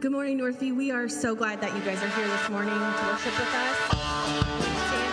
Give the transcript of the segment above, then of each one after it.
Good morning, Northview. We are so glad that you guys are here this morning to worship with us.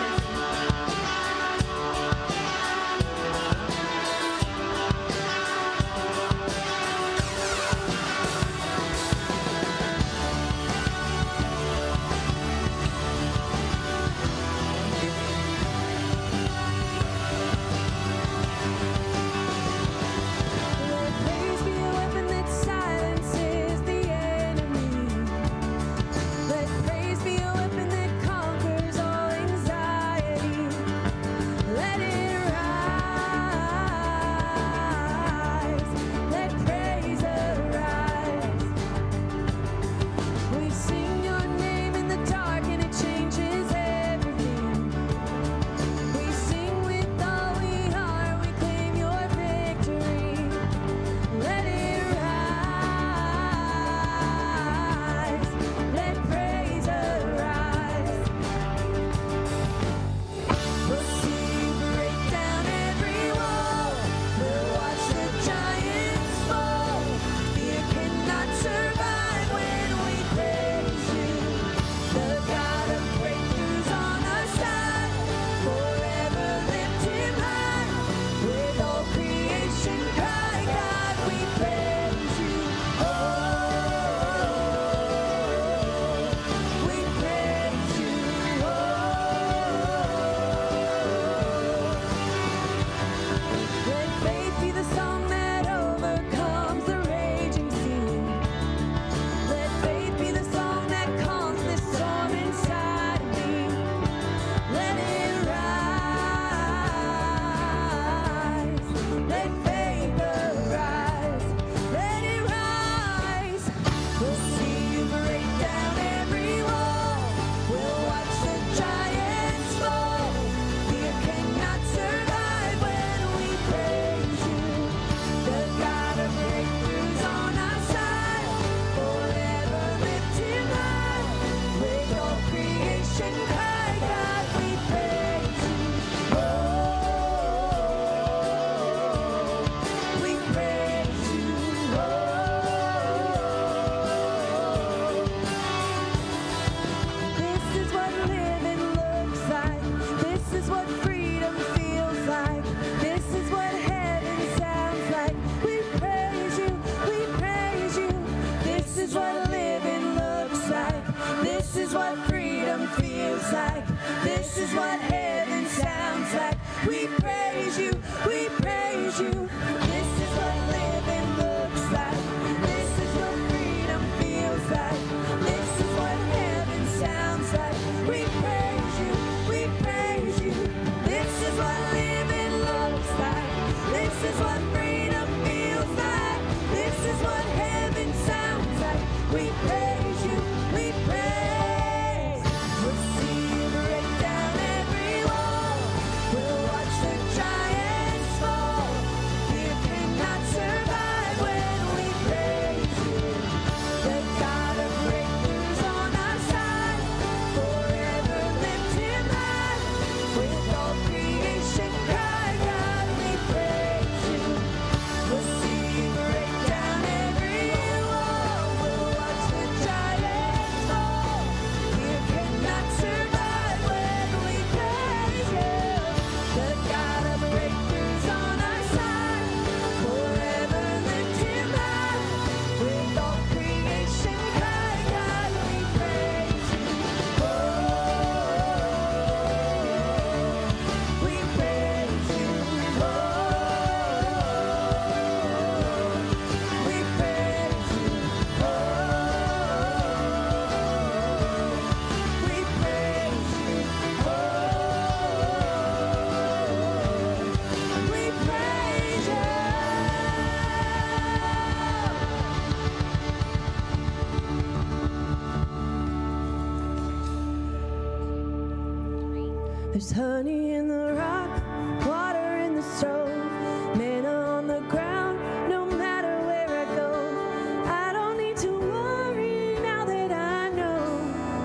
There's honey in the rock, water in the stove, manna on the ground, no matter where I go. I don't need to worry now that I know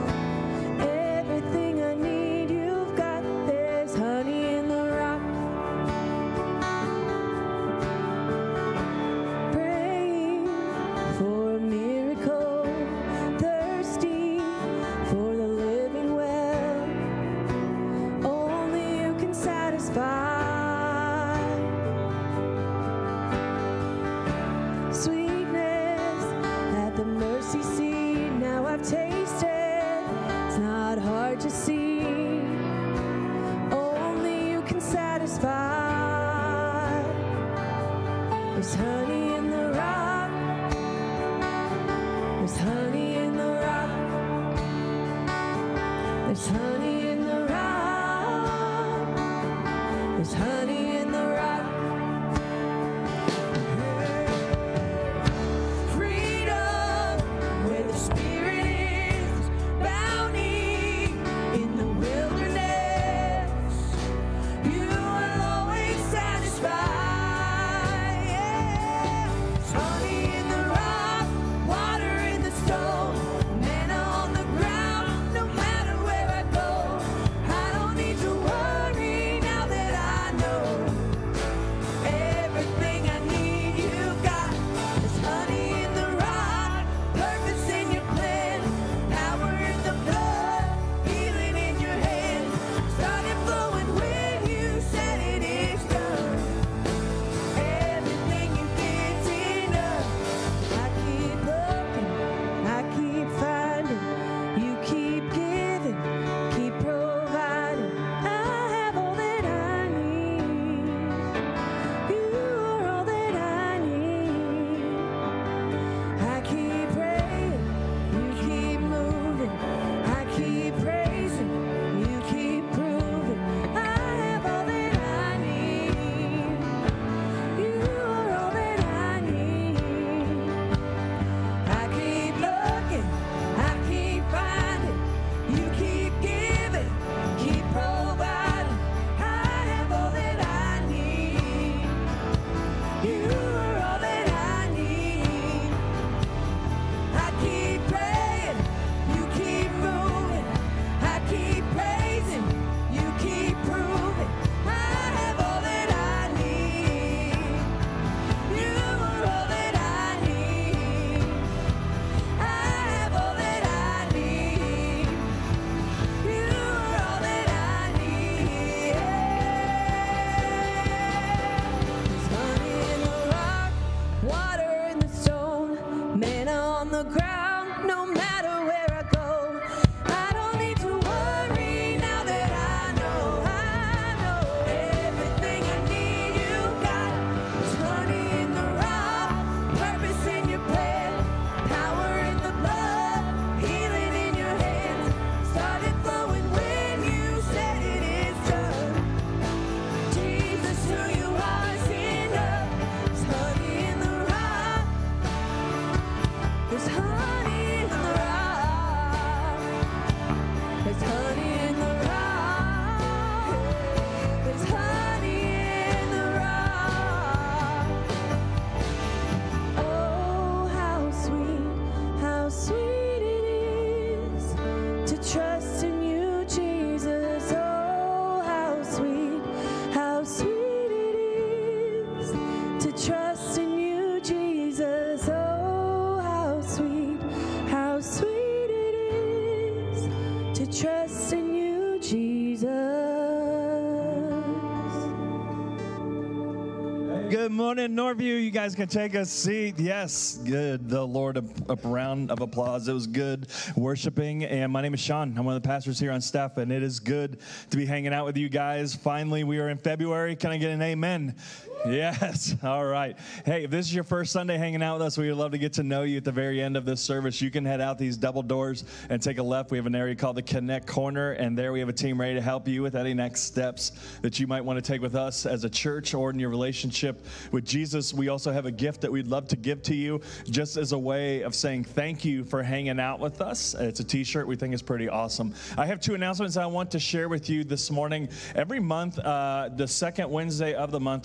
everything I need you've got. There's honey in the rock. Praying for a miracle, Sweetness at the mercy seat, now I've tasted. It's not hard to see. Only you can satisfy. There's honey in the rock. There's honey in the rock. There's honey in the rock. There's honey in the rock. Freedom, where the Spirit is, bounty in the wilderness. You will always satisfy. Yeah. There's honey in the rock, water in the stone, manna on the ground. No matter where I go, I don't need to worry now that I know everything I need you got. There's honey in the rock, purpose in your plan, power in the blood, healing in your hand. Started flowing when you said it is done. Everything you get's enough. I keep looking, I keep finding, you keep giving, keep providing. I have all that I need. You are all that I need. I keep praying, you keep moving. I keep praising, you keep proving. I have all that I need. You are all that I need. I keep looking, I keep finding, you keep giving, keep providing. I have all that I need. You are all that I need. I keep praying, you keep moving. I keep praising, you keep proving. I have all that I need. You are all that I need. I have all that I need. You are all that I need. There's honey in the rock, water in the stone, manna on the ground. No matter where I go, I don't need to worry now that I know everything I need you got. There's honey in the rock, purpose in your plan, power in the blood, healing in your hands. Started flowing when you said it is done. Jesus, who you are is enough. There's honey in the rock. There's honey in the rock. There's honey in the rock. There's honey in the rock. Oh, how sweet it is to trust in you, Jesus. Oh, how sweet it is to trust in you, Jesus. Oh, how sweet it is to trust in you, Jesus. Good morning, Northview. You guys can take a seat. Yes, good. The Lord, a round of applause. It was good worshiping. And my name is Sean. I'm one of the pastors here on staff, and it is good to be hanging out with you guys. Finally, we are in February. Can I get an amen? Yes. All right. Hey, if this is your first Sunday hanging out with us, we would love to get to know you at the very end of this service. You can head out these double doors and take a left. We have an area called the Connect Corner, and there we have a team ready to help you with any next steps that you might want to take with us as a church or in your relationship with Jesus. We also have a gift that we'd love to give to you just as a way of saying thank you for hanging out with us. It's a t-shirt we think is pretty awesome. I have two announcements I want to share with you this morning. Every month, the second Wednesday of the month, we have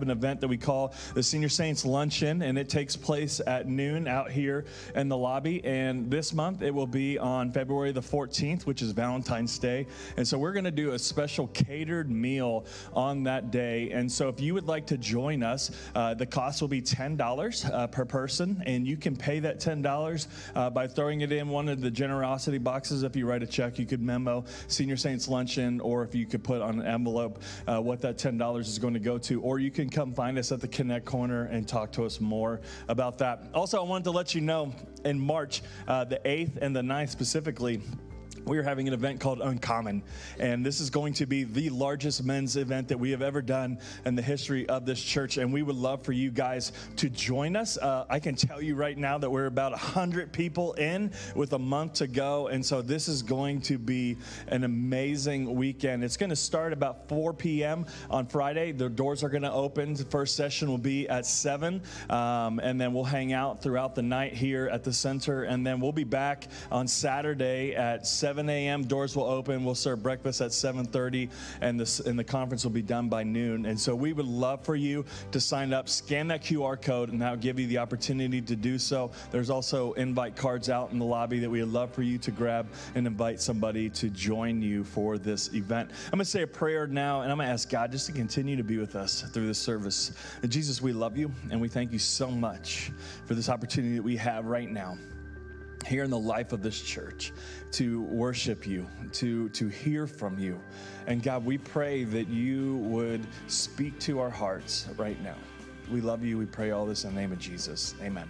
an event that we call the Senior Saints Luncheon, and it takes place at noon out here in the lobby. And this month it will be on February the 14th, which is Valentine's Day. And so we're going to do a special catered meal on that day. And so if you would like to join us, the cost will be $10 per person, and you can pay that $10 by throwing it in one of the generosity boxes. If you write a check, you could memo Senior Saints Luncheon, or if you could put on an envelope what that $10 is going to go to, or you can come find us at the Connect Corner and talk to us more about that. Also, I wanted to let you know in March, the 8th and the 9th specifically, we are having an event called Uncommon, and this is going to be the largest men's event that we have ever done in the history of this church, and we would love for you guys to join us. I can tell you right now that we're about 100 people in with a month to go, and so this is going to be an amazing weekend. It's going to start about 4 p.m. on Friday. The doors are going to open. The first session will be at 7, and then we'll hang out throughout the night here at the center, and then we'll be back on Saturday at 7 a.m. Doors will open. We'll serve breakfast at 7:30, and the conference will be done by noon. And so we would love for you to sign up, scan that QR code, and that'll give you the opportunity to do so. There's also invite cards out in the lobby that we would love for you to grab and invite somebody to join you for this event. I'm going to say a prayer now, and I'm going to ask God just to continue to be with us through this service. And Jesus, we love you, and we thank you so much for this opportunity that we have right now here in the life of this church to worship you, to hear from you. And God, we pray that you would speak to our hearts right now. We love you. We pray all this in the name of Jesus. Amen.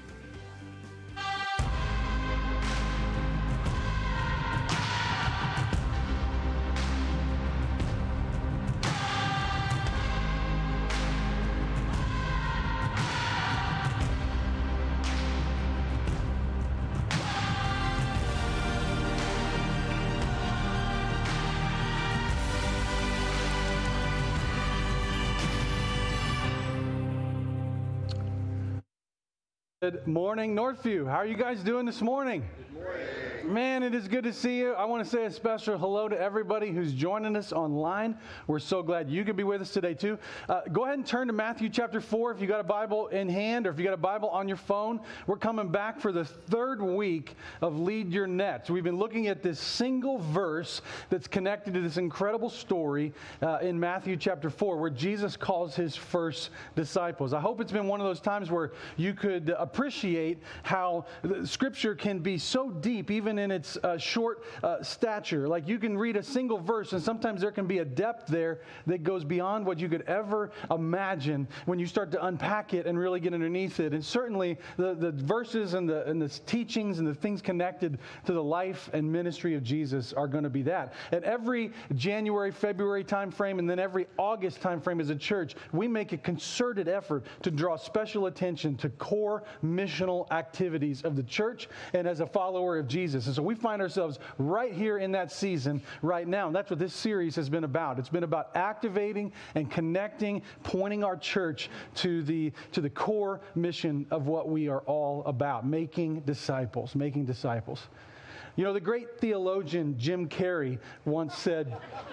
Good morning, Northview. How are you guys doing this morning? Good morning. Man, it is good to see you. I want to say a special hello to everybody who's joining us online. We're so glad you could be with us today, too. Go ahead and turn to Matthew chapter 4 if you got a Bible in hand or if you got a Bible on your phone. We're coming back for the third week of Lead Your Nets. We've been looking at this single verse that's connected to this incredible story in Matthew chapter 4 where Jesus calls his first disciples. I hope it's been one of those times where you could appreciate how the Scripture can be so deep, even in its short stature. Like you can read a single verse, and sometimes there can be a depth there that goes beyond what you could ever imagine when you start to unpack it and really get underneath it. And certainly the verses and the teachings and the things connected to the life and ministry of Jesus are going to be that. At every January, February time frame, and then every August time frame as a church, we make a concerted effort to draw special attention to core missional activities of the church and as a follower of Jesus. And so we find ourselves right here in that season right now. And that's what this series has been about. It's been about activating and connecting, pointing our church to the core mission of what we are all about, making disciples, making disciples. You know, the great theologian Jim Carrey once said,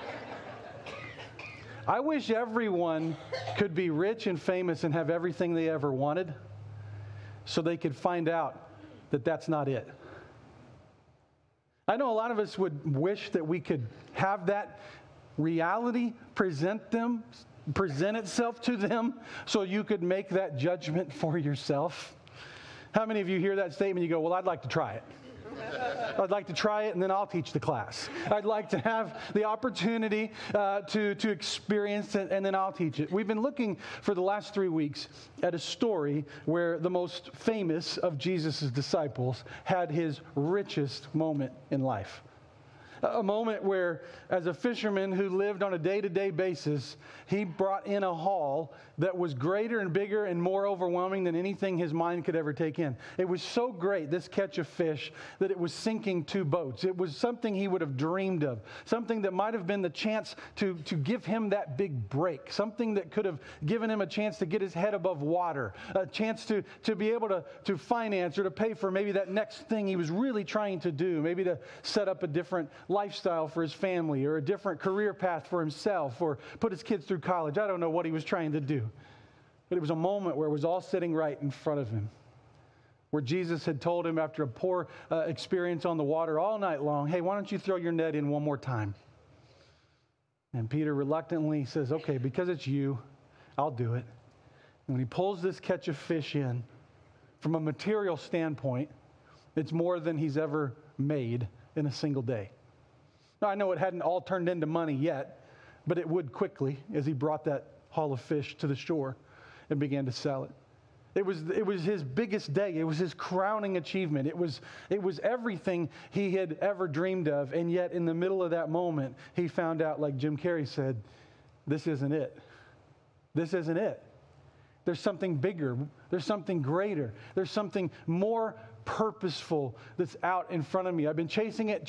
"I wish everyone could be rich and famous and have everything they ever wanted, so they could find out that that's not it." I know a lot of us would wish that we could have that reality present itself to them so you could make that judgment for yourself. How many of you hear that statement? You go, "Well, I'd like to try it. I'd like to try it, and then I'll teach the class. I'd like to have the opportunity to experience it, and then I'll teach it." We've been looking for the last 3 weeks at a story where the most famous of Jesus' disciples had his richest moment in life. A moment where, as a fisherman who lived on a day-to-day basis, he brought in a haul that was greater and bigger and more overwhelming than anything his mind could ever take in. It was so great, this catch of fish, that it was sinking 2 boats. It was something he would have dreamed of, something that might have been the chance to give him that big break, something that could have given him a chance to get his head above water, a chance to be able to finance or to pay for maybe that next thing he was really trying to do, maybe to set up a different lifestyle for his family or a different career path for himself or put his kids through college. I don't know what he was trying to do. But it was a moment where it was all sitting right in front of him, where Jesus had told him after a poor experience on the water all night long, hey, why don't you throw your net in one more time? And Peter reluctantly says, okay, because it's you, I'll do it. And when he pulls this catch of fish in, from a material standpoint, it's more than he's ever made in a single day. Now, I know it hadn't all turned into money yet, but it would quickly as he brought that haul of fish to the shore and began to sell it. It was his biggest day. It was his crowning achievement. It was everything he had ever dreamed of. And yet in the middle of that moment, he found out, like Jim Carrey said, this isn't it. This isn't it. There's something bigger. There's something greater. There's something more purposeful that's out in front of me. I've been chasing it,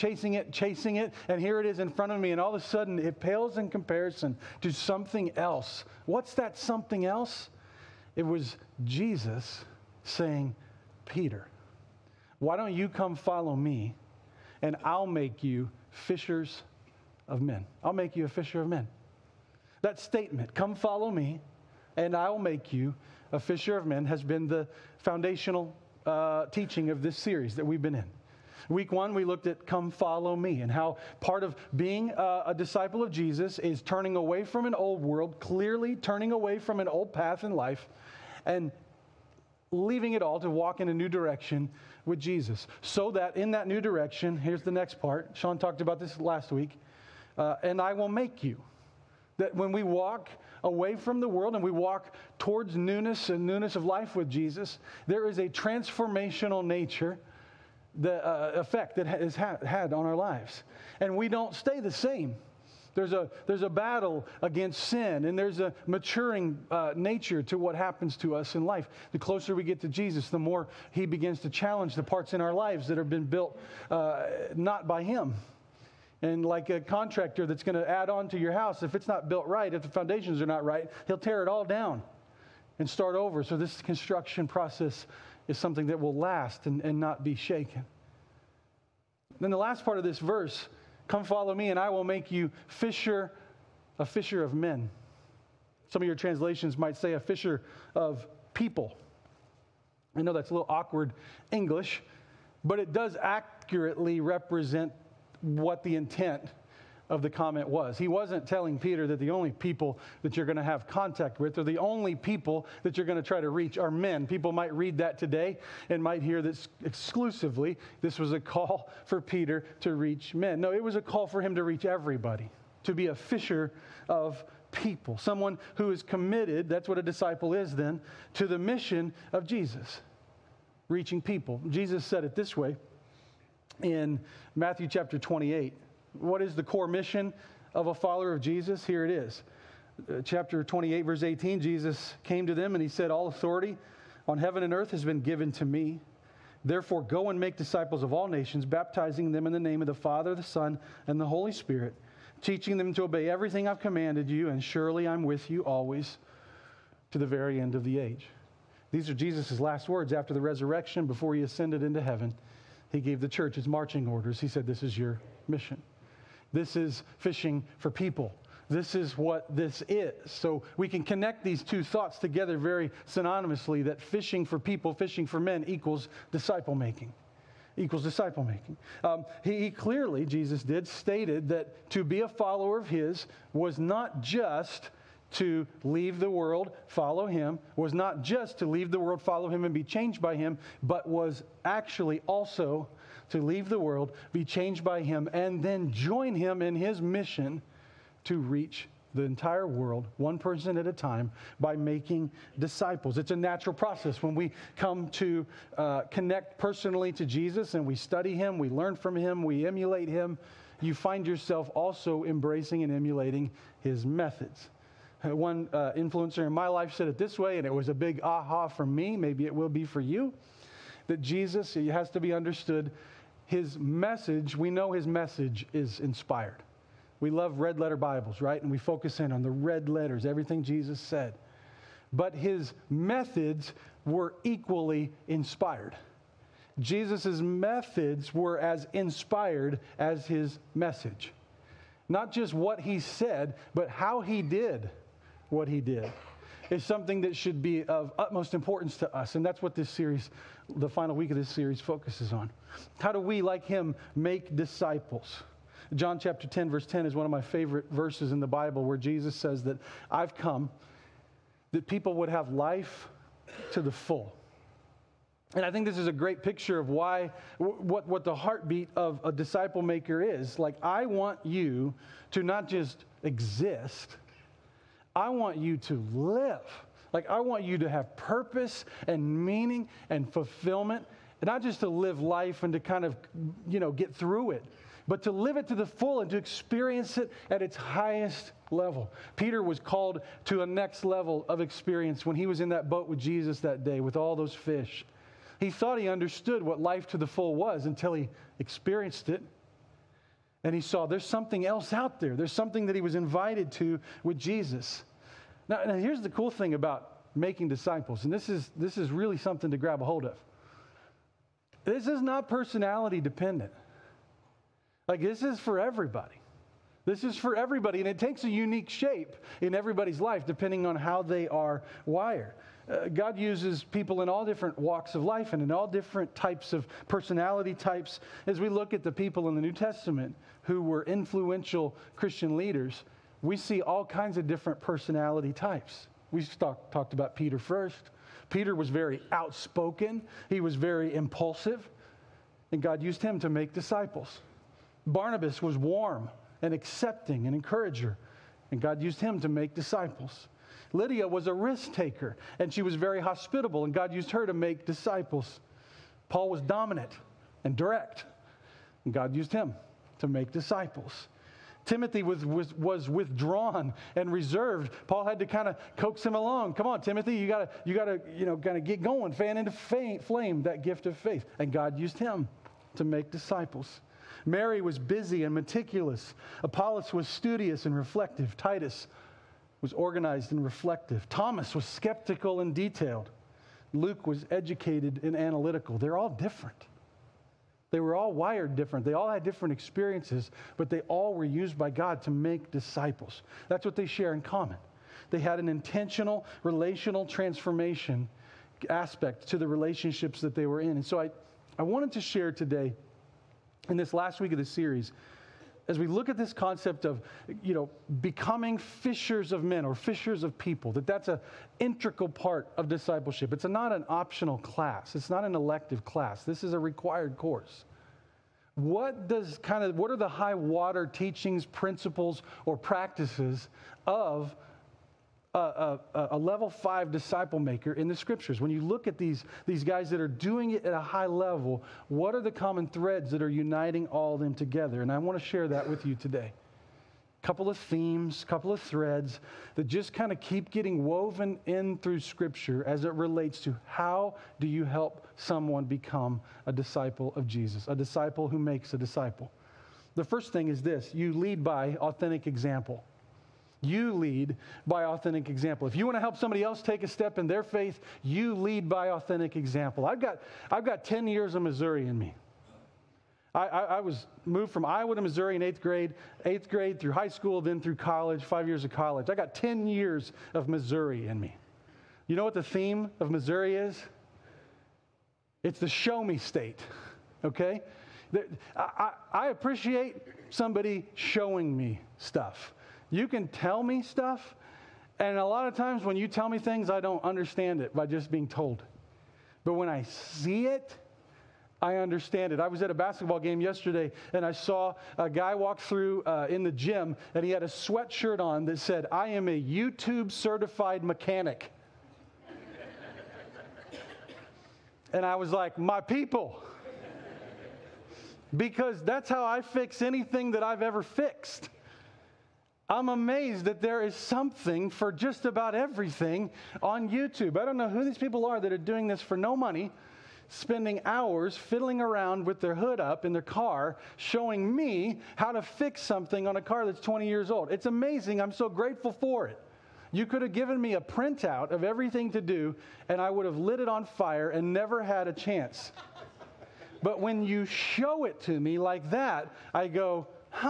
and here it is in front of me, and all of a sudden it pales in comparison to something else. What's that something else? It was Jesus saying, Peter, why don't you come follow me, and I'll make you fishers of men. I'll make you a fisher of men. That statement, come follow me, and I'll make you a fisher of men, has been the foundational teaching of this series that we've been in. Week 1, we looked at come follow me and how part of being a disciple of Jesus is turning away from an old world, clearly turning away from an old path in life and leaving it all to walk in a new direction with Jesus. So that in that new direction, here's the next part. Sean talked about this last week. And I will make you. That when we walk away from the world and we walk towards newness and newness of life with Jesus, there is a transformational nature, the effect that has had on our lives. And we don't stay the same. There's a battle against sin, and there's a maturing nature to what happens to us in life. The closer we get to Jesus, the more he begins to challenge the parts in our lives that have been built not by him. And like a contractor that's going to add on to your house, if it's not built right, if the foundations are not right, he'll tear it all down and start over. So this construction process is something that will last and not be shaken. Then the last part of this verse, come follow me and I will make you a fisher of men. Some of your translations might say a fisher of people. I know that's a little awkward English, but it does accurately represent what the intent of the comment was. He wasn't telling Peter that the only people that you're going to have contact with or the only people that you're going to try to reach are men. People might read that today and might hear this exclusively. This was a call for Peter to reach men. No, it was a call for him to reach everybody, to be a fisher of people, someone who is committed, that's what a disciple is then, to the mission of Jesus, reaching people. Jesus said it this way in Matthew chapter 28. What is the core mission of a follower of Jesus? Here it is. Chapter 28, verse 18, Jesus came to them and he said, all authority on heaven and earth has been given to me. Therefore, go and make disciples of all nations, baptizing them in the name of the Father, the Son, and the Holy Spirit, teaching them to obey everything I've commanded you, and surely I'm with you always to the very end of the age. These are Jesus' last words after the resurrection, before he ascended into heaven. He gave the church his marching orders. He said, this is your mission. This is fishing for people. This is what this is. So we can connect these two thoughts together very synonymously, that fishing for people, fishing for men equals disciple making. Equals disciple making. He clearly, Jesus did, stated that to be a follower of his was not just to leave the world, follow him, was not just to leave the world, follow him, and be changed by him, but was actually also to leave the world, be changed by him, and then join him in his mission to reach the entire world, one person at a time, by making disciples. It's a natural process. When we come to connect personally to Jesus and we study him, we learn from him, we emulate him, you find yourself also embracing and emulating his methods. One influencer in my life said it this way, and it was a big aha for me, maybe it will be for you, that Jesus, it has to be understood, his message, we know his message is inspired. We love red letter Bibles, right? And we focus in on the red letters, everything Jesus said. But his methods were equally inspired. Jesus' methods were as inspired as his message. Not just what he said, but how he did what he did is something that should be of utmost importance to us. And that's what this series, the final week of this series, focuses on. How do we, like him, make disciples? John chapter 10, verse 10 is one of my favorite verses in the Bible, where Jesus says that I've come that people would have life to the full. And I think this is a great picture of what the heartbeat of a disciple maker is. Like, I want you to not just exist, I want you to live. Like, I want you to have purpose and meaning and fulfillment, and not just to live life and to kind of, get through it, but to live it to the full and to experience it at its highest level. Peter was called to a next level of experience when he was in that boat with Jesus that day with all those fish. He thought he understood what life to the full was until he experienced it. And he saw there's something else out there. There's something that he was invited to with Jesus. Now here's the cool thing about making disciples, and this is really something to grab a hold of. This is not personality dependent. Like, this is for everybody. This is for everybody, and it takes a unique shape in everybody's life depending on how they are wired. God uses people in all different walks of life and in all different types of personality types. As we look at the people in the New Testament who were influential Christian leaders, we see all kinds of different personality types. We talked about Peter first. Peter was very outspoken. He was very impulsive, and God used him to make disciples. Barnabas was warm and accepting and encourager, and God used him to make disciples. Lydia was a risk taker, and she was very hospitable, and God used her to make disciples. Paul was dominant and direct, and God used him to make disciples. Timothy was withdrawn and reserved. Paul had to kind of coax him along. Come on, Timothy, you gotta, kind of get going, fan into flame that gift of faith. And God used him to make disciples. Mary was busy and meticulous. Apollos was studious and reflective. Titus was organized and reflective. Thomas was skeptical and detailed. Luke was educated and analytical. They're all different. They were all wired different. They all had different experiences, but they all were used by God to make disciples. That's what they share in common. They had an intentional relational transformation aspect to the relationships that they were in. And so I wanted to share today, in this last week of the series, as we look at this concept of, becoming fishers of men or fishers of people, that's an integral part of discipleship. It's not an optional class. It's not an elective class. This is a required course. What are the high water teachings, principles, or practices of a level 5 disciple maker in the scriptures? When you look at these guys that are doing it at a high level, what are the common threads that are uniting all of them together? And I want to share that with you today. Couple of themes, couple of threads that just kind of keep getting woven in through scripture as it relates to how do you help someone become a disciple of Jesus, a disciple who makes a disciple. The first thing is this: you lead by authentic example. You lead by authentic example. If you want to help somebody else take a step in their faith, you lead by authentic example. I've got 10 years of Missouri in me. I was moved from Iowa to Missouri in 8th grade through high school, then through college, 5 years of college. I got 10 years of Missouri in me. You know what the theme of Missouri is? It's the show me state, okay? I appreciate somebody showing me stuff. You can tell me stuff, and a lot of times when you tell me things, I don't understand it by just being told. But when I see it, I understand it. I was at a basketball game yesterday, and I saw a guy walk through in the gym, and he had a sweatshirt on that said, "I am a YouTube certified mechanic." And I was like, my people. Because that's how I fix anything that I've ever fixed. I'm amazed that there is something for just about everything on YouTube. I don't know who these people are that are doing this for no money, spending hours fiddling around with their hood up in their car, showing me how to fix something on a car that's 20 years old. It's amazing. I'm so grateful for it. You could have given me a printout of everything to do, and I would have lit it on fire and never had a chance. But when you show it to me like that, I go,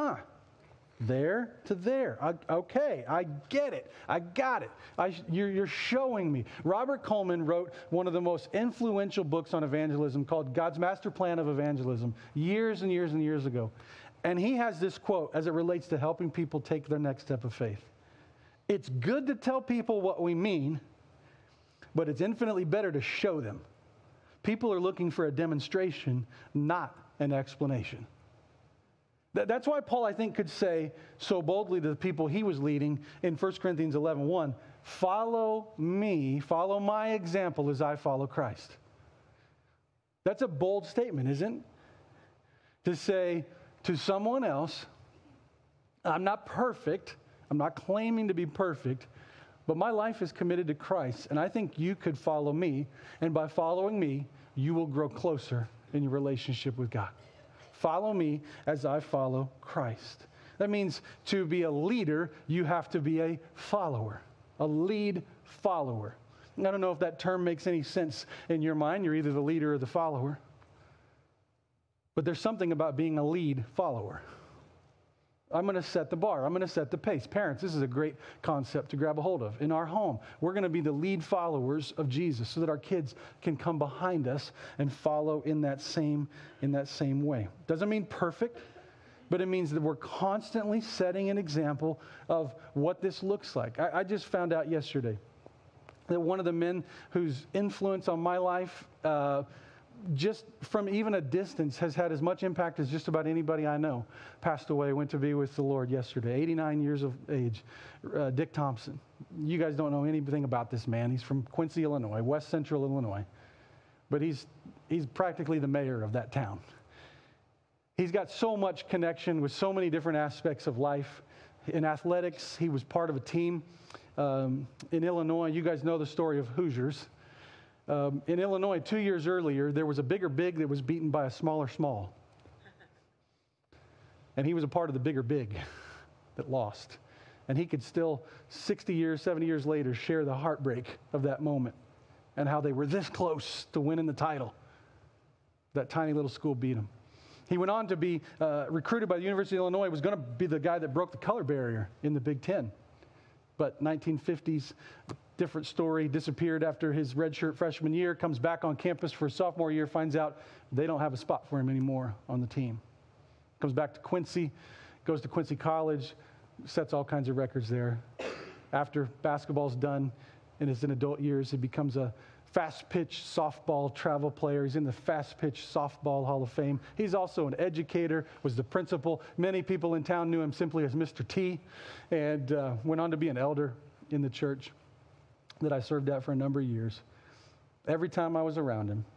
there to there. Okay, I get it. I got it. You're showing me. Robert Coleman wrote one of the most influential books on evangelism called God's Master Plan of Evangelism years and years and years ago. And he has this quote as it relates to helping people take their next step of faith. It's good to tell people what we mean, but it's infinitely better to show them. People are looking for a demonstration, not an explanation. That's why Paul, I think, could say so boldly to the people he was leading in 1 Corinthians 11:1, follow me, follow my example as I follow Christ. That's a bold statement, isn't it? To say to someone else, I'm not perfect, I'm not claiming to be perfect, but my life is committed to Christ, and I think you could follow me, and by following me, you will grow closer in your relationship with God. Follow me as I follow Christ. That means to be a leader, you have to be a follower, a lead follower. I don't know if that term makes any sense in your mind. You're either the leader or the follower. But there's something about being a lead follower. I'm going to set the bar. I'm going to set the pace. Parents, this is a great concept to grab a hold of. In our home, we're going to be the lead followers of Jesus so that our kids can come behind us and follow in that same way. Doesn't mean perfect, but it means that we're constantly setting an example of what this looks like. I just found out yesterday that one of the men whose influence on my life just from even a distance has had as much impact as just about anybody I know, passed away, went to be with the Lord yesterday, 89 years of age, Dick Thompson. You guys don't know anything about this man. He's from Quincy, Illinois, west central Illinois. But he's practically the mayor of that town. He's got so much connection with so many different aspects of life. In athletics, he was part of a team. In Illinois, you guys know the story of Hoosiers. In Illinois, 2 years earlier, there was a bigger big that was beaten by a smaller small. And he was a part of the bigger big that lost. And he could still, 60 years, 70 years later, share the heartbreak of that moment and how they were this close to winning the title. That tiny little school beat him. He went on to be recruited by the University of Illinois, was going to be the guy that broke the color barrier in the Big Ten. But 1950s, different story, disappeared after his redshirt freshman year, comes back on campus for his sophomore year, finds out they don't have a spot for him anymore on the team. Comes back to Quincy, goes to Quincy College, sets all kinds of records there. After basketball's done in his adult years, he becomes a fast-pitch softball travel player. He's in the fast-pitch softball Hall of Fame. He's also an educator, was the principal. Many people in town knew him simply as Mr. T, and went on to be an elder in the church that I served at for a number of years. Every time I was around him,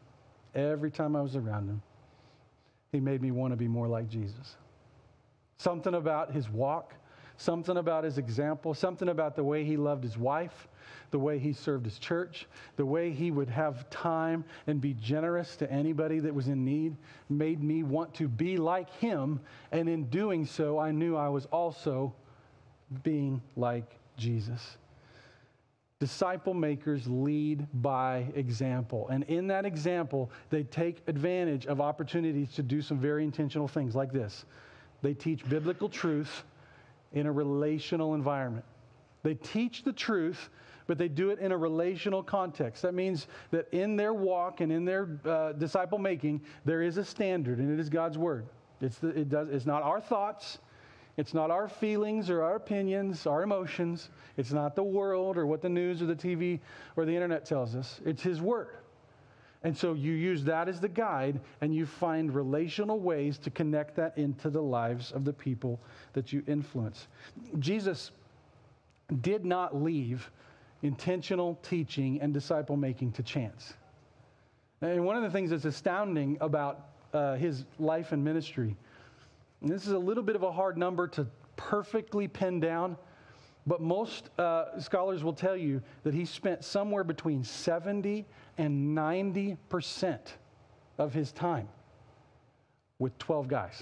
he made me want to be more like Jesus. Something about his walk, something about his example, something about the way he loved his wife, the way he served his church, the way he would have time and be generous to anybody that was in need, made me want to be like him. And in doing so, I knew I was also being like Jesus. Disciple makers lead by example. And in that example, they take advantage of opportunities to do some very intentional things like this. They teach biblical truth in a relational environment. They teach the truth, but they do it in a relational context. That means that in their walk and in their disciple making, there is a standard, and it is God's word. It's not our thoughts. It's not our feelings or our opinions, our emotions. It's not the world or what the news or the TV or the internet tells us. It's his word. And so you use that as the guide, and you find relational ways to connect that into the lives of the people that you influence. Jesus did not leave intentional teaching and disciple making to chance. And one of the things that's astounding about his life and ministry, and this is a little bit of a hard number to perfectly pin down, but most scholars will tell you that he spent somewhere between 70 and 90% of his time with 12 guys.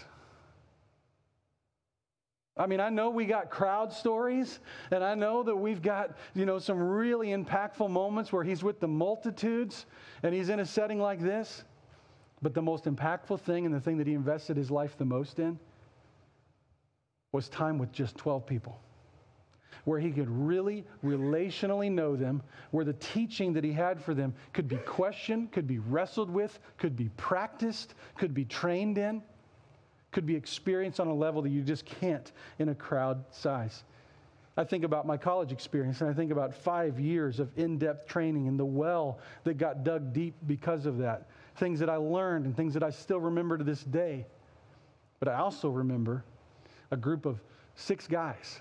I mean, I know we got crowd stories, and I know that we've got, some really impactful moments where he's with the multitudes and he's in a setting like this. But the most impactful thing and the thing that he invested his life the most in was time with just 12 people, where he could really relationally know them, where the teaching that he had for them could be questioned, could be wrestled with, could be practiced, could be trained in, could be experienced on a level that you just can't in a crowd size. I think about my college experience, and I think about 5 years of in-depth training and the well that got dug deep because of that. Things that I learned and things that I still remember to this day. But I also remember a group of 6 guys,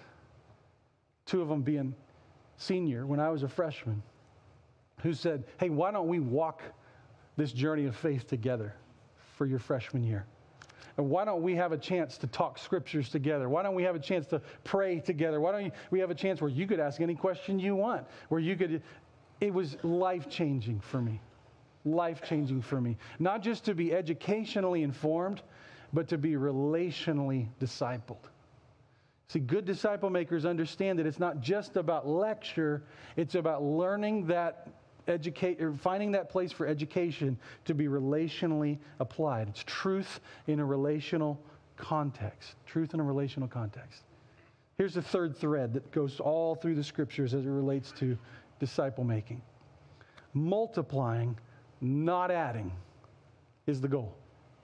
2 of them being senior when I was a freshman, who said, hey, why don't we walk this journey of faith together for your freshman year? And why don't we have a chance to talk scriptures together? Why don't we have a chance to pray together? Why don't we have a chance where you could ask any question you want? Where you could, it was life-changing for me. Life-changing for me. Not just to be educationally informed, but to be relationally discipled. See, good disciple makers understand that it's not just about lecture, it's about learning that finding that place for education to be relationally applied. It's truth in a relational context. Truth in a relational context. Here's the third thread that goes all through the scriptures as it relates to disciple making. Multiplying, not adding, is the goal.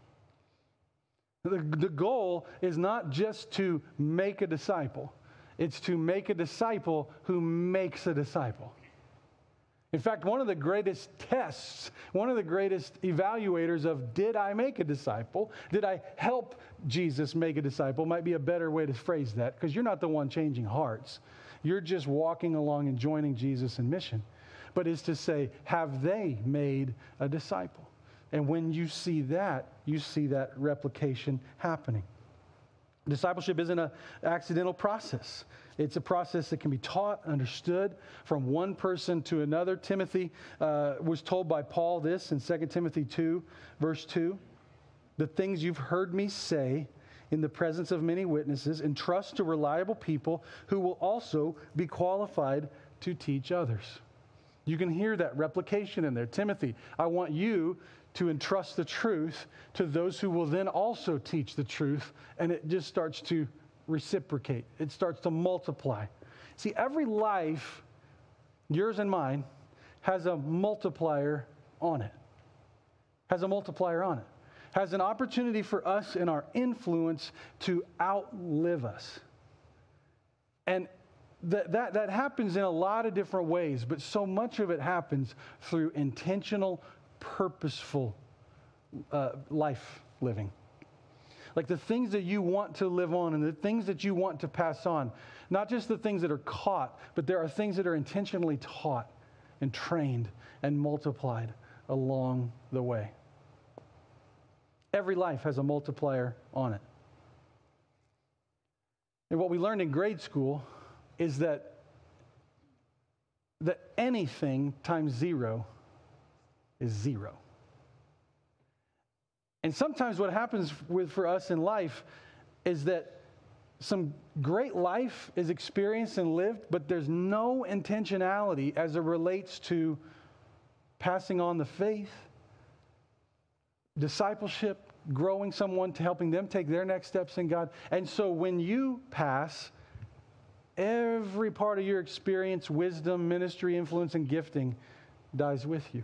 The goal is not just to make a disciple. It's to make a disciple who makes a disciple. In fact, one of the greatest tests, one of the greatest evaluators of did I make a disciple, did I help Jesus make a disciple, might be a better way to phrase that, because you're not the one changing hearts. You're just walking along and joining Jesus in mission. But is to say, have they made a disciple? And when you see that replication happening. Discipleship isn't an accidental process. It's a process that can be taught, understood from one person to another. Timothy was told by Paul this in 2 Timothy 2, verse 2. The things you've heard me say in the presence of many witnesses, entrust to reliable people who will also be qualified to teach others. You can hear that replication in there. Timothy, I want you to entrust the truth to those who will then also teach the truth, and it just starts to reciprocate. It starts to multiply. See, every life, yours and mine, has a multiplier on it. Has a multiplier on it. Has an opportunity for us in our influence to outlive us. And that happens in a lot of different ways, but so much of it happens through intentional, purposeful life living. Like the things that you want to live on and the things that you want to pass on. Not just the things that are caught, but there are things that are intentionally taught and trained and multiplied along the way. Every life has a multiplier on it. And what we learned in grade school is that anything times 0 is 0. And sometimes what happens for us in life is that some great life is experienced and lived, but there's no intentionality as it relates to passing on the faith, discipleship, growing someone, to helping them take their next steps in God. And so when you pass, every part of your experience, wisdom, ministry, influence, and gifting dies with you.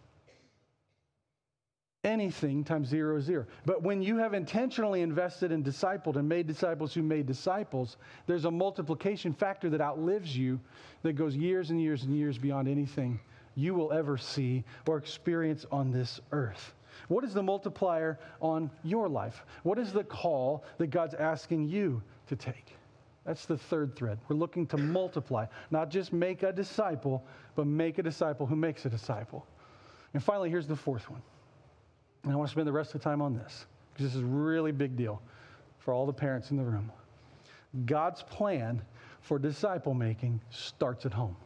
Anything times 0 is 0. But when you have intentionally invested and discipled and made disciples who made disciples, there's a multiplication factor that outlives you, that goes years and years and years beyond anything you will ever see or experience on this earth. What is the multiplier on your life? What is the call that God's asking you to take? That's the third thread. We're looking to multiply, not just make a disciple, but make a disciple who makes a disciple. And finally, here's the fourth one. And I want to spend the rest of the time on this, because this is a really big deal for all the parents in the room. God's plan for disciple making starts at home.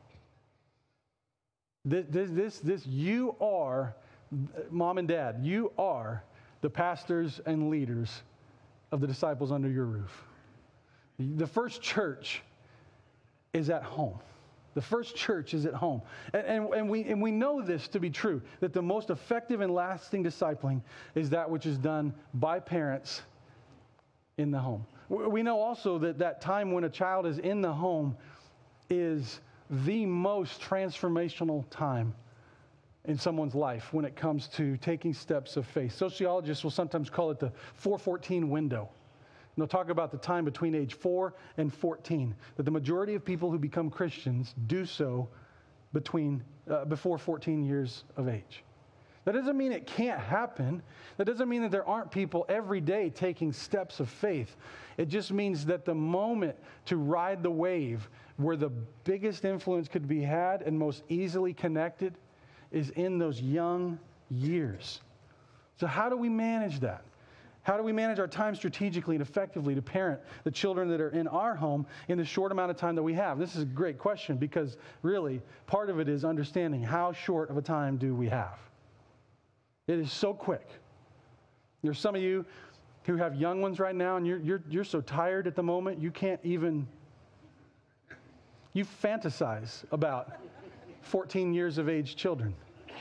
You are, mom and dad, you are the pastors and leaders of the disciples under your roof. The first church is at home. The first church is at home. And we know this to be true, that the most effective and lasting discipling is that which is done by parents in the home. We know also that that time when a child is in the home is the most transformational time in someone's life when it comes to taking steps of faith. Sociologists will sometimes call it the 414 window. And they'll talk about the time between age 4 and 14, that the majority of people who become Christians do so before 14 years of age. That doesn't mean it can't happen. That doesn't mean that there aren't people every day taking steps of faith. It just means that the moment to ride the wave where the biggest influence could be had and most easily connected is in those young years. So how do we manage that? How do we manage our time strategically and effectively to parent the children that are in our home in the short amount of time that we have? This is a great question because really part of it is understanding how short of a time do we have. It is so quick. There's some of you who have young ones right now and you're so tired at the moment you can't even, you fantasize about 14 years of age children.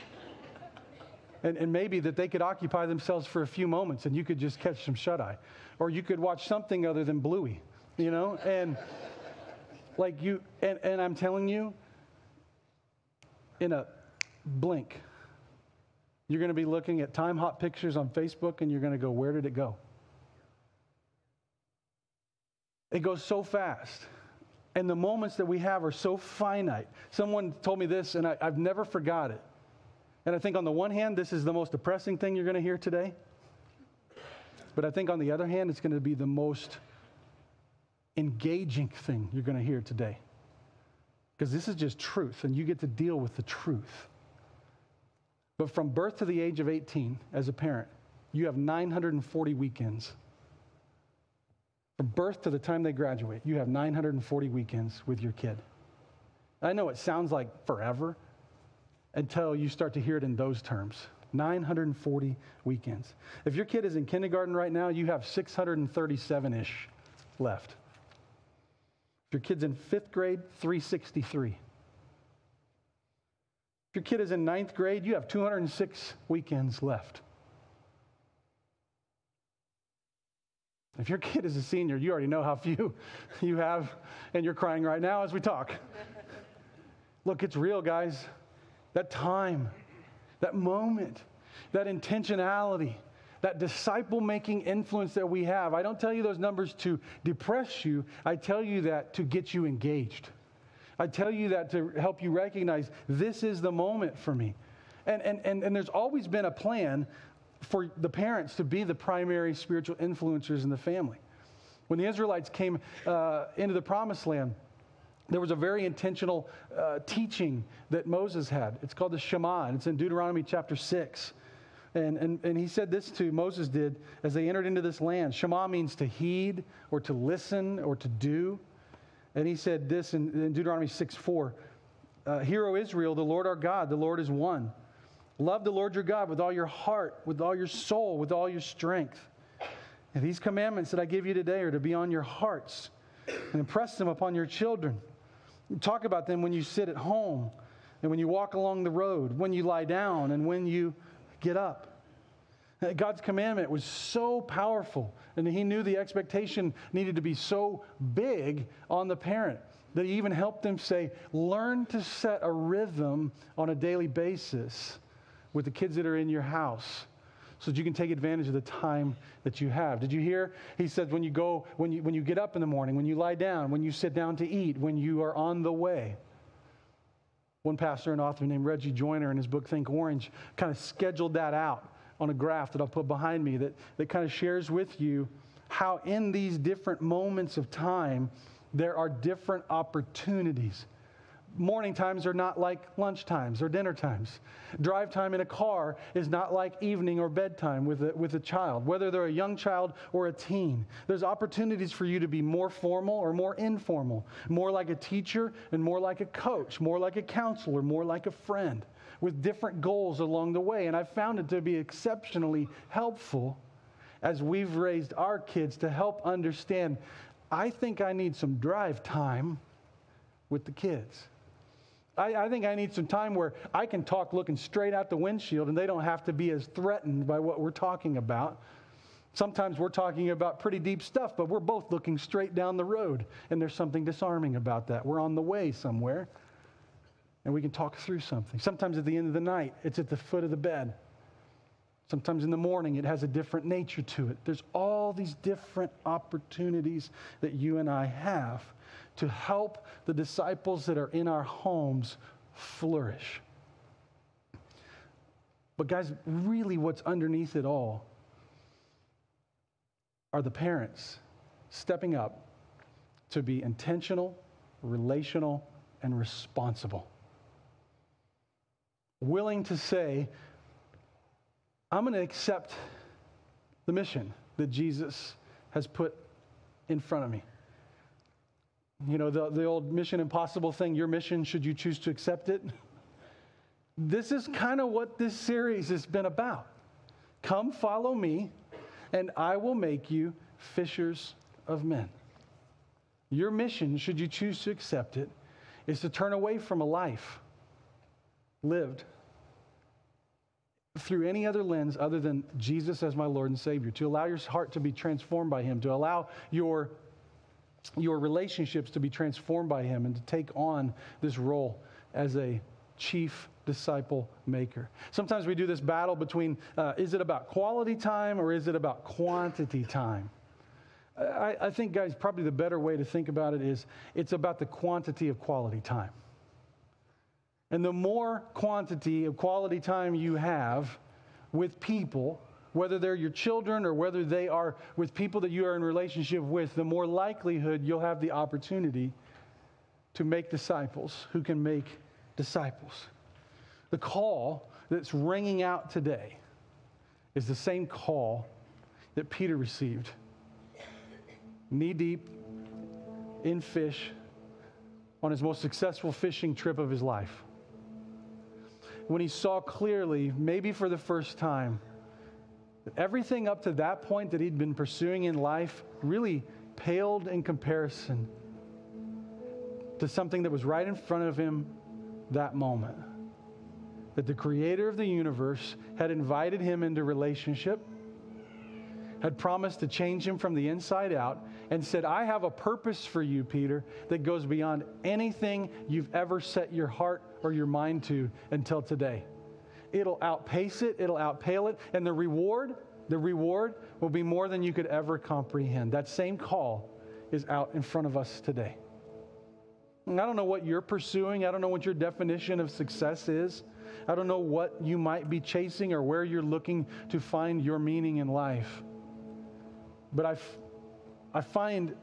And maybe that they could occupy themselves for a few moments and you could just catch some shut-eye. Or you could watch something other than Bluey, you know? And like you, and I'm telling you, in a blink, you're going to be looking at time hop pictures on Facebook and you're going to go, where did it go? It goes so fast. And the moments that we have are so finite. Someone told me this and I've never forgot it. And I think on the one hand, this is the most depressing thing you're going to hear today. But I think on the other hand, it's going to be the most engaging thing you're going to hear today. Because this is just truth, and you get to deal with the truth. But from birth to the age of 18, as a parent, you have 940 weekends. From birth to the time they graduate, you have 940 weekends with your kid. I know it sounds like forever, until you start to hear it in those terms. 940 weekends. If your kid is in kindergarten right now, you have 637-ish left. If your kid's in 5th grade, 363. If your kid is in 9th grade, you have 206 weekends left. If your kid is a senior, you already know how few you have, and you're crying right now as we talk. Look, it's real, guys. That time, that moment, that intentionality, that disciple-making influence that we have. I don't tell you those numbers to depress you. I tell you that to get you engaged. I tell you that to help you recognize this is the moment for me. And there's always been a plan for the parents to be the primary spiritual influencers in the family. When the Israelites came into the Promised Land, there was a very intentional teaching that Moses had. It's called the Shema, and it's in Deuteronomy chapter 6. And he said this to Moses did as they entered into this land. Shema means to heed or to listen or to do. And he said this in Deuteronomy 6:4. Hear, O Israel, the Lord our God, the Lord is one. Love the Lord your God with all your heart, with all your soul, with all your strength. And these commandments that I give you today are to be on your hearts and impress them upon your children. Talk about them when you sit at home and when you walk along the road, when you lie down and when you get up. God's commandment was so powerful, and he knew the expectation needed to be so big on the parent that he even helped them say, learn to set a rhythm on a daily basis with the kids that are in your house so that you can take advantage of the time that you have. Did you hear? He said when you get up in the morning, when you lie down, when you sit down to eat, when you are on the way. One pastor and author named Reggie Joyner in his book Think Orange kind of scheduled that out on a graph that I'll put behind me that kind of shares with you how in these different moments of time there are different opportunities. Morning times are not like lunch times or dinner times. Drive time in a car is not like evening or bedtime with a child, whether they're a young child or a teen. There's opportunities for you to be more formal or more informal, more like a teacher and more like a coach, more like a counselor, more like a friend, with different goals along the way. And I've found it to be exceptionally helpful as we've raised our kids to help understand, I think I need some drive time with the kids. I think I need some time where I can talk looking straight out the windshield and they don't have to be as threatened by what we're talking about. Sometimes we're talking about pretty deep stuff, but we're both looking straight down the road, and there's something disarming about that. We're on the way somewhere, and we can talk through something. Sometimes at the end of the night, it's at the foot of the bed. Sometimes in the morning, it has a different nature to it. There's all these different opportunities that you and I have to help the disciples that are in our homes flourish. But guys, really what's underneath it all are the parents stepping up to be intentional, relational, and responsible. Willing to say, I'm going to accept the mission that Jesus has put in front of me. You know, the old Mission Impossible thing, your mission, should you choose to accept it? This is kind of what this series has been about. Come follow me, and I will make you fishers of men. Your mission, should you choose to accept it, is to turn away from a life lived through any other lens other than Jesus as my Lord and Savior, to allow your heart to be transformed by Him, to allow your relationships to be transformed by Him, and to take on this role as a chief disciple maker. Sometimes we do this battle between, is it about quality time or is it about quantity time? I think, guys, probably the better way to think about it is it's about the quantity of quality time. And the more quantity of quality time you have with people, whether they're your children or whether they are with people that you are in relationship with, the more likelihood you'll have the opportunity to make disciples who can make disciples. The call that's ringing out today is the same call that Peter received. Knee-deep in fish on his most successful fishing trip of his life. When he saw clearly, maybe for the first time, that everything up to that point that he'd been pursuing in life really paled in comparison to something that was right in front of him that moment. That the creator of the universe had invited him into relationship, had promised to change him from the inside out, and said, I have a purpose for you, Peter, that goes beyond anything you've ever set your heart or your mind to until today. It'll outpace it, it'll outpale it, and the reward will be more than you could ever comprehend. That same call is out in front of us today. And I don't know what you're pursuing. I don't know what your definition of success is. I don't know what you might be chasing or where you're looking to find your meaning in life. But I find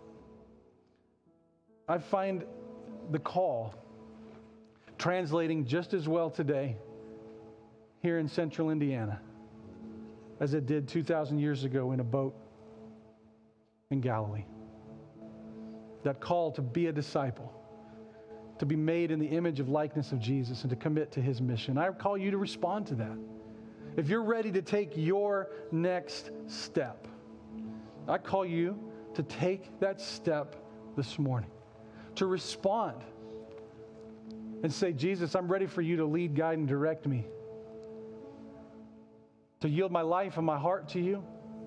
the call translating just as well today here in central Indiana as it did 2,000 years ago in a boat in Galilee. That call to be a disciple, to be made in the image of likeness of Jesus, and to commit to His mission. I call you to respond to that. If you're ready to take your next step, I call you to take that step this morning, to respond and say, Jesus, I'm ready for you to lead, guide, and direct me, to yield my life and my heart to you,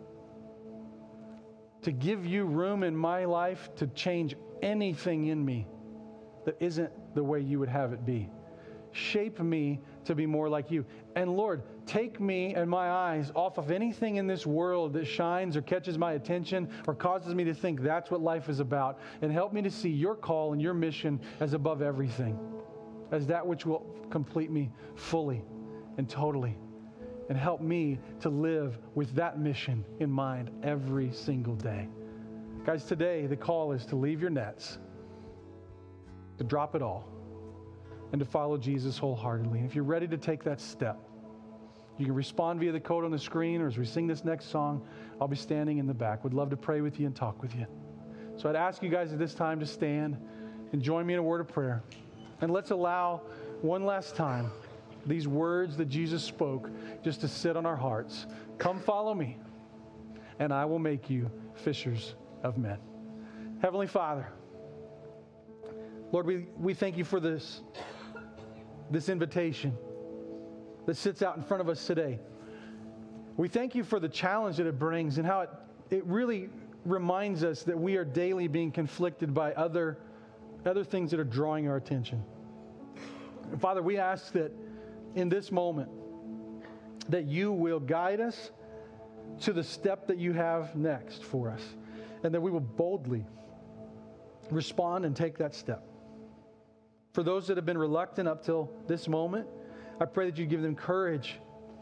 to give you room in my life to change anything in me that isn't the way you would have it be. Shape me to be more like you. And Lord, take me and my eyes off of anything in this world that shines or catches my attention or causes me to think that's what life is about, and help me to see your call and your mission as above everything, as that which will complete me fully and totally, and help me to live with that mission in mind every single day. Guys, today the call is to leave your nets, to drop it all, and to follow Jesus wholeheartedly. And if you're ready to take that step, you can respond via the code on the screen, or as we sing this next song, I'll be standing in the back. Would love to pray with you and talk with you. So I'd ask you guys at this time to stand and join me in a word of prayer. And let's allow one last time these words that Jesus spoke just to sit on our hearts. Come follow me, and I will make you fishers of men. Heavenly Father, Lord, we thank you for this invitation that sits out in front of us today. We thank you for the challenge that it brings and how it really reminds us that we are daily being conflicted by other things that are drawing our attention. And Father, we ask that in this moment that you will guide us to the step that you have next for us, and that we will boldly respond and take that step. For those that have been reluctant up till this moment, I pray that you give them courage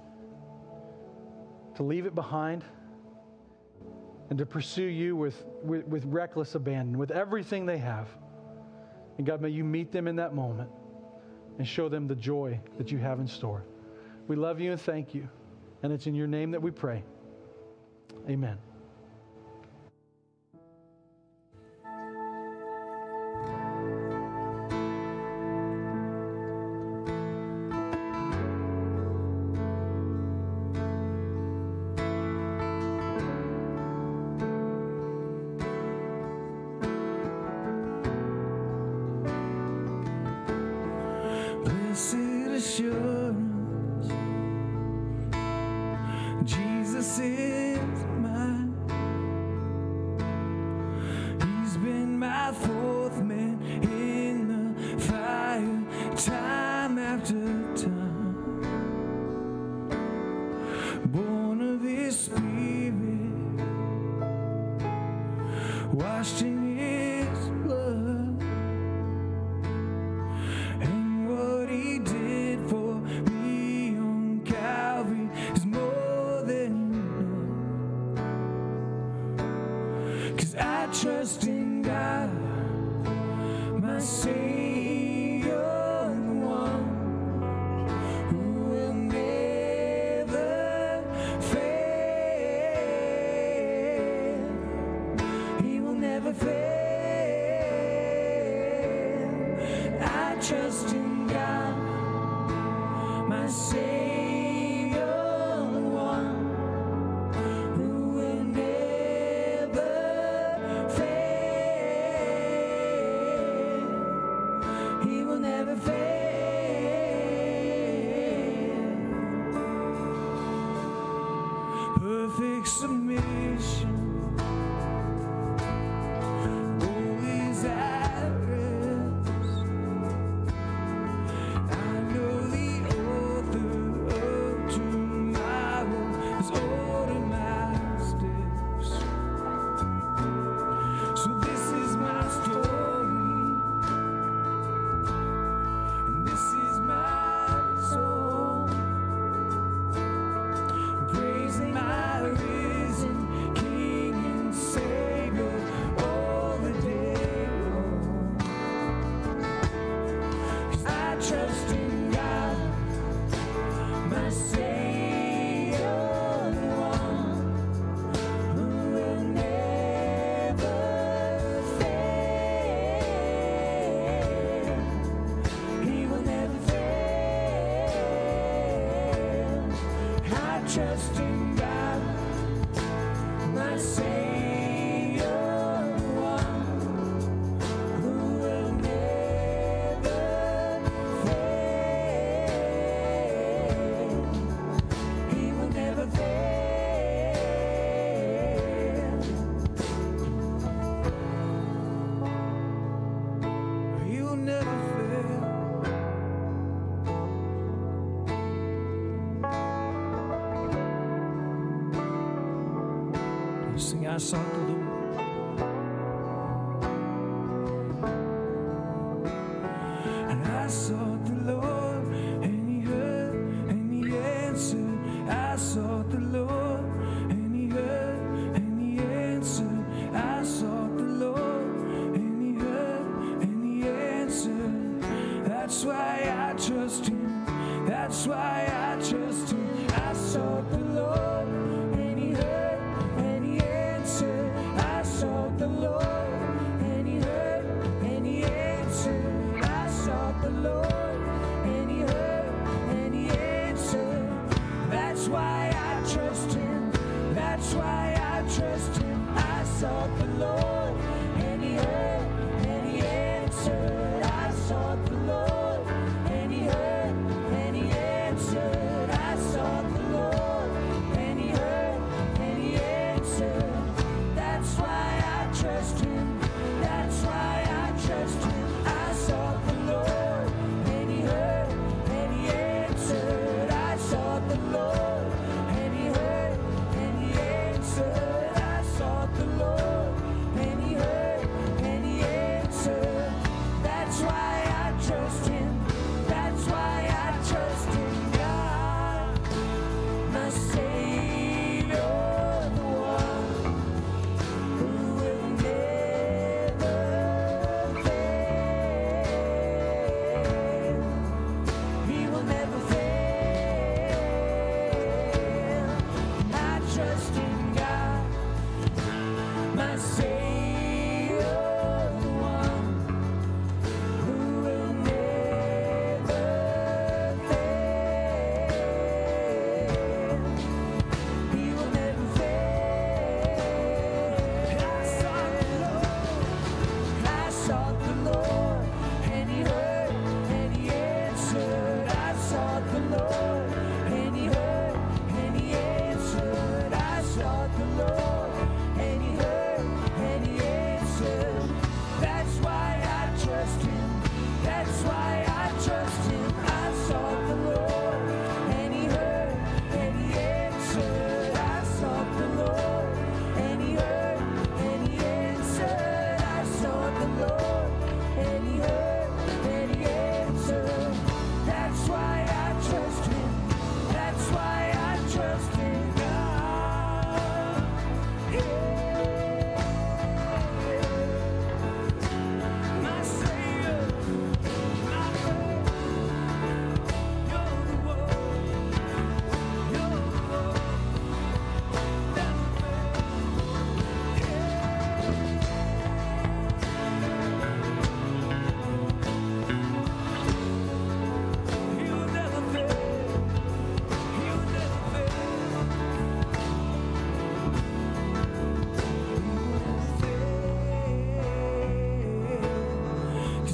to leave it behind and to pursue you with reckless abandon, with everything they have. And God, may you meet them in that moment and show them the joy that you have in store. We love you and thank you. And it's in your name that we pray. Amen. Blessed assurance, Jesus is mine. He's been my fourth man in the fire, time after time. Born of His Spirit, washed in His blood. Trust in God, my Savior, the one who will never fail. He will never fail. I trust in God, my Savior. Perfect submission, always at rest. I know the author of tomorrow is ordering my steps. So this is my story, and this is my song, praising my risen King and Savior all the day long. 'Cause I trust in God, my Savior, the one who will never fail. He will never fail. I trust in God, my Savior, the one who will never fail. He will never fail. He will never fail. Sing, I sought the Lord, and I sought the Lord, and He heard, and He answered. I sought the Lord, and He heard, and He answered. I sought the Lord, and He heard, and He answered. That's why I trust Him. That's why I trust Him. I sought the Lord, and He heard, and He answered. I sought the Lord, and He heard, and He answered. I sought the Lord, and He heard, and He answered. That's why I trust Him. That's why I trust Him. I sought the Lord, and He heard, and He answered.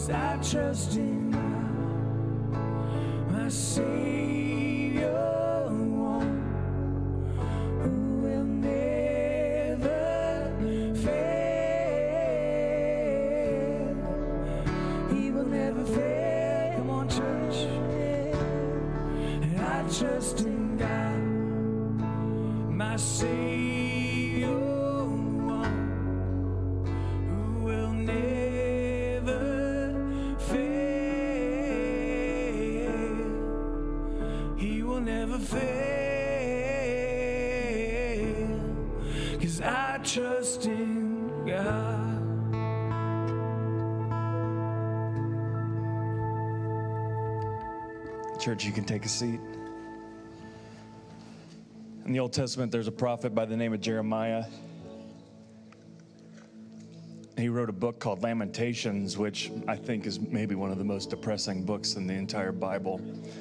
'cause I trust in God, my Savior, one who will never fail. He will never fail. Come on, church. And I trust in God, my Savior, one who will never fail. He will never fail, 'cause I trust in God. Church, you can take a seat. In the Old Testament, there's a prophet by the name of Jeremiah. He wrote a book called Lamentations, which I think is maybe one of the most depressing books in the entire Bible.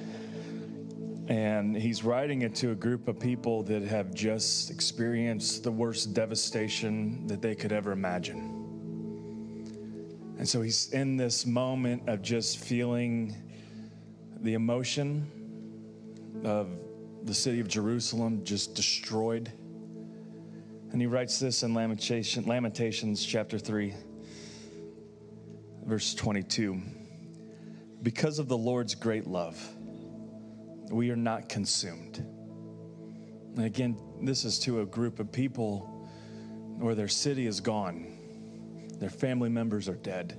And he's writing it to a group of people that have just experienced the worst devastation that they could ever imagine. And so he's in this moment of just feeling the emotion of the city of Jerusalem just destroyed. And he writes this in Lamentations chapter 3, verse 22. Because of the Lord's great love, we are not consumed. And again, this is to a group of people where their city is gone. Their family members are dead.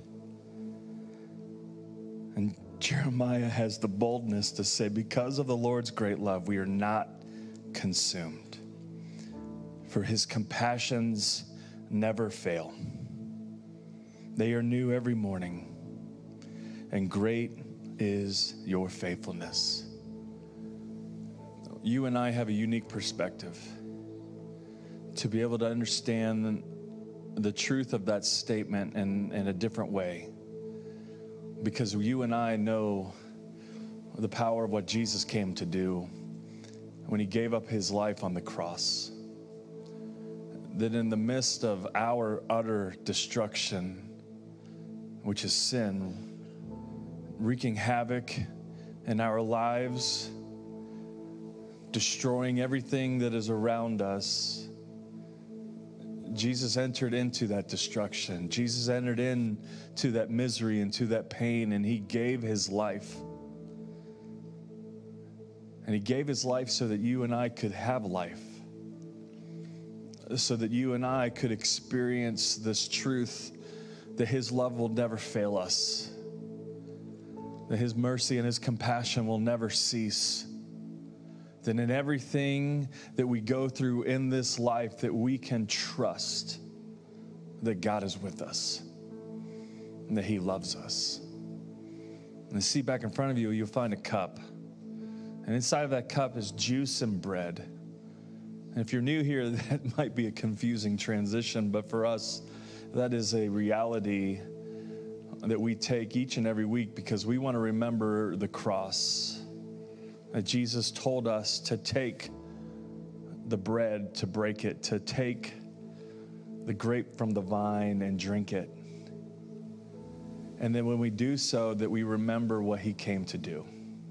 And Jeremiah has the boldness to say, because of the Lord's great love, we are not consumed. For his compassions never fail. They are new every morning, and great is your faithfulness. You and I have a unique perspective to be able to understand the truth of that statement in a different way. Because you and I know the power of what Jesus came to do when he gave up his life on the cross. That in the midst of our utter destruction, which is sin, wreaking havoc in our lives, destroying everything that is around us, Jesus entered into that destruction. Jesus entered into that misery, into that pain, and he gave his life. And he gave his life so that you and I could have life. So that you and I could experience this truth that his love will never fail us. That his mercy and his compassion will never cease. That in everything that we go through in this life, that we can trust that God is with us and that he loves us. And the seat back in front of you, you'll find a cup. And inside of that cup is juice and bread. And if you're new here, that might be a confusing transition, but for us, that is a reality that we take each and every week because we want to remember the cross. That Jesus told us to take the bread, to break it, to take the grape from the vine and drink it. And then when we do so, that we remember what he came to do.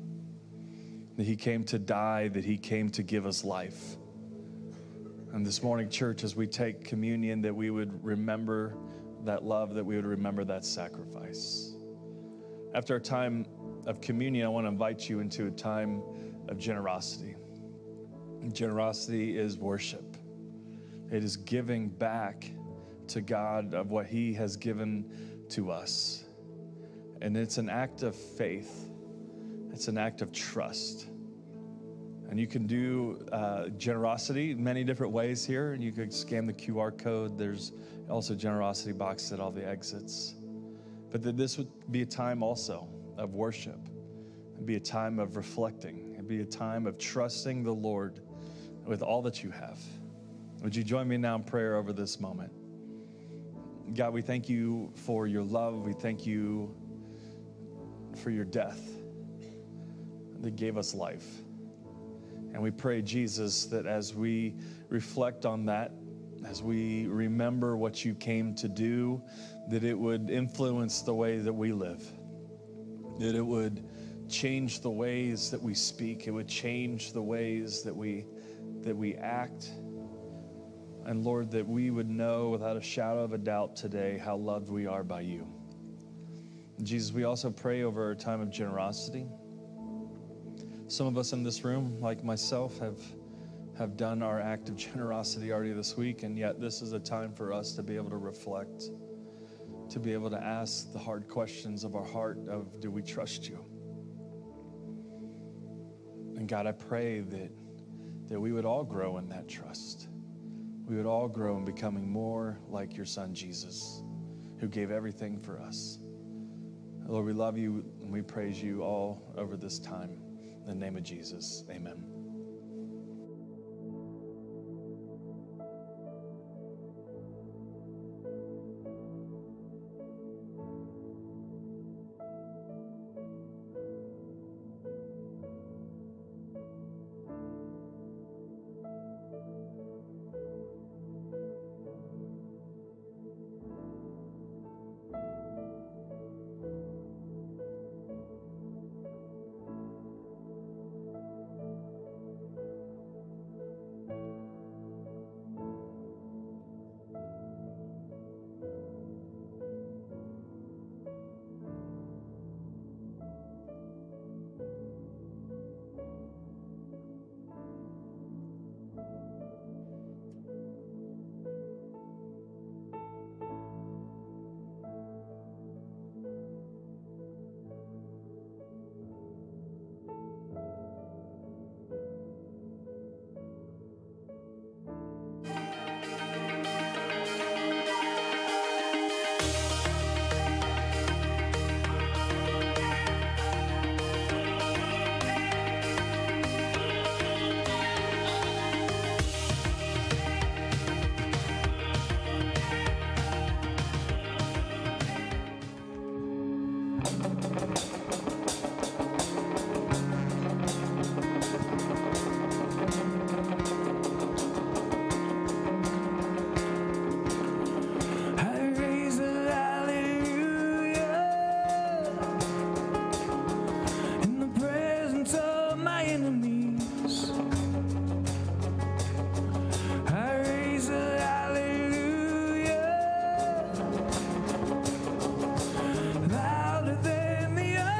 That he came to die, that he came to give us life. And this morning, church, as we take communion, that we would remember that love, that we would remember that sacrifice. After our time of communion, I want to invite you into a time of generosity. And generosity is worship. It is giving back to God of what he has given to us. And it's an act of faith. It's an act of trust. And you can do generosity in many different ways here. And you could scan the QR code. There's also generosity box at all the exits. But that this would be a time also of worship. It'd be a time of reflecting. It'd be a time of trusting the Lord with all that you have. Would you join me now in prayer over this moment? God, we thank you for your love. We thank you for your death that gave us life. And we pray, Jesus, that as we reflect on that as we remember what you came to do, that it would influence the way that we live, that it would change the ways that we speak, it would change the ways that we act. And Lord, that we would know without a shadow of a doubt today how loved we are by you. Jesus, we also pray over our time of generosity. Some of us in this room, like myself, have done our act of generosity already this week, and yet this is a time for us to be able to reflect, to be able to ask the hard questions of our heart of, do we trust you? And God, I pray that we would all grow in that trust. We would all grow in becoming more like your son, Jesus, who gave everything for us. Lord, we love you and we praise you all over this time. In the name of Jesus, amen. Louder than the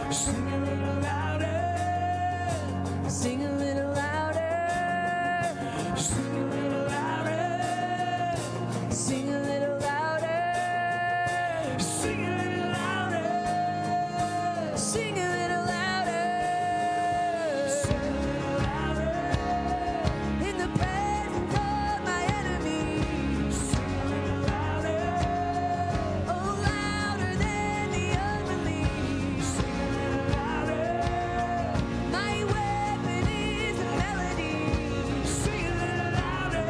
Sing a little louder. Sing a little louder. Sing a little louder. Sing a little louder. Sing a little louder. Sing a little louder. Sing a little louder. In the presence of my enemies. Sing a little louder. Oh, louder than the unbelief. Sing a little louder. My weapon is a melody. Sing a little louder.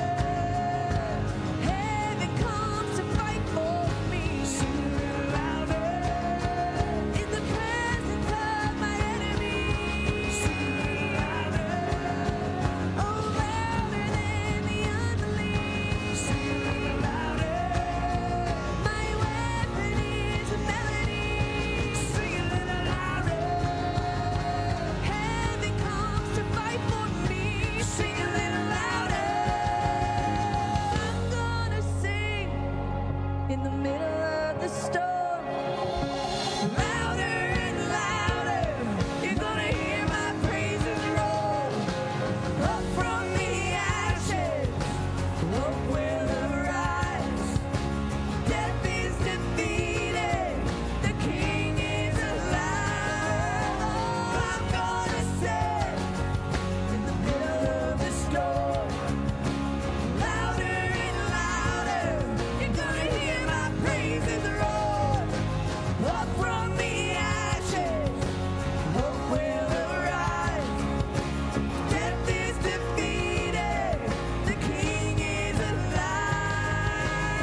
Heaven comes to fight for me. Sing a little louder. In the presence of my enemies. Sing a little louder. Oh, louder than the unbelief. Sing a little louder. My weapon is a melody. Sing a little louder. Heaven comes to fight for me. Sing a little louder. I'm gonna sing in the middle of the storm. Louder and louder. You're gonna hear my praises roll. Up from the ashes, hope will arise. Death is defeated, the King is alive. Oh, I'm gonna sing in the middle of the storm. Louder and louder, you're gonna hear my praises roar. Up from the ashes, hope will arise. Death is defeated, the King is alive.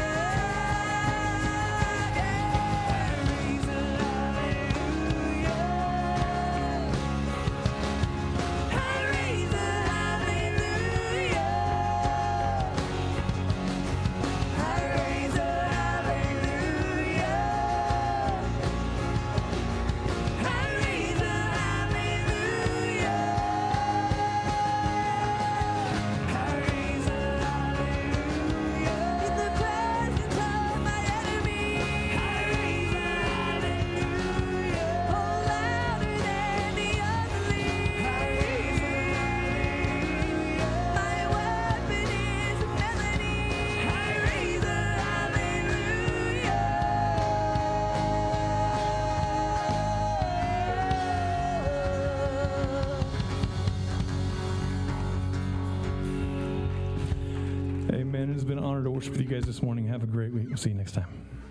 Praise the hallelujah. I raise the hallelujah. I raise the hallelujah. I raise the hallelujah. I raise a hallelujah. In the presence of my enemies. I raise a hallelujah. Oh, louder than the unbelief. I raise a hallelujah. My weapon is a melody. I raise a hallelujah. Amen. It's been an honor to worship with you guys this morning. Have a great week. We'll see you next time.